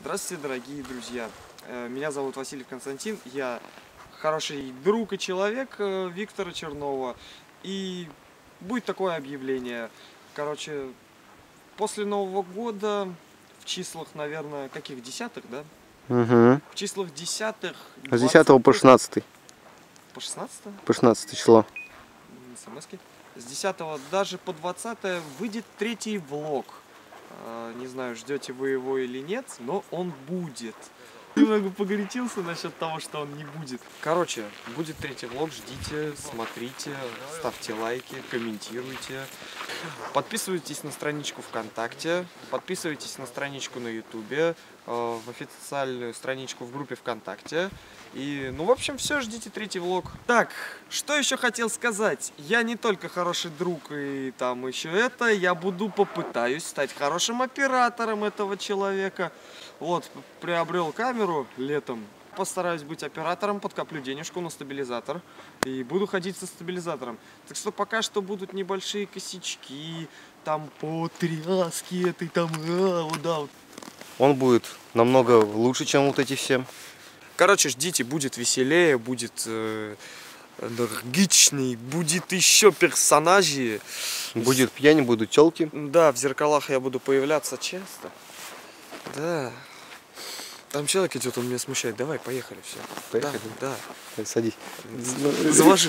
Здравствуйте, дорогие друзья! Меня зовут Васильев Константин, я хороший друг и человек Виктора Чернова. И будет такое объявление. Короче, после Нового года, в числах, наверное, каких, десятых, да? Угу. В числах десятых... С 10 по 16. По 16? По 16 число. СМСки. С 10 даже по 20 выйдет третий влог. Не знаю, ждете вы его или нет, но он будет. Немного погорячился насчет того, что он не будет. Короче, будет третий влог, ждите, смотрите, ставьте лайки, комментируйте. Подписывайтесь на страничку ВКонтакте, подписывайтесь на страничку на Ютубе, в официальную страничку в группе ВКонтакте. И, ну, в общем, все, ждите третий влог. Так, что еще хотел сказать? Я не только хороший друг и там еще это, я попытаюсь стать хорошим оператором этого человека. Вот, приобрел камеру летом, постараюсь быть оператором, подкоплю денежку на стабилизатор и буду ходить со стабилизатором. Так что пока что будут небольшие косячки, там потряски этой, там, вот, да, вот. Он будет намного лучше, чем вот эти все. Короче, ждите, будет веселее, будет энергичней, будет еще персонажей. Будет пьянь, будут телки. Да, в зеркалах я буду появляться часто. Да. Там человек идет, он меня смущает. Давай, поехали, все. Поехали? Да. Садись. Завожи.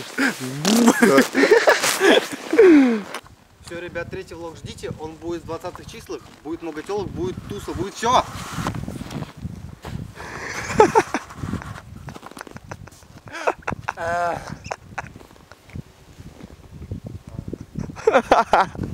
Все, ребят, третий влог ждите. Он будет в 20-х числах. Будет много телок, будет туса, будет все. Ha ha ha.